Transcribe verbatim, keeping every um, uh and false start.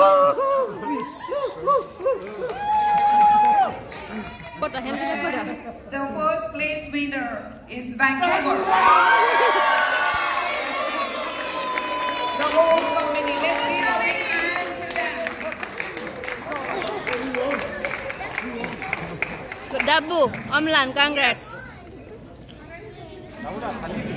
The first place winner is Vancouver. The host nominee. Let's give a big hand to them. Good job, Omlan. Congrats.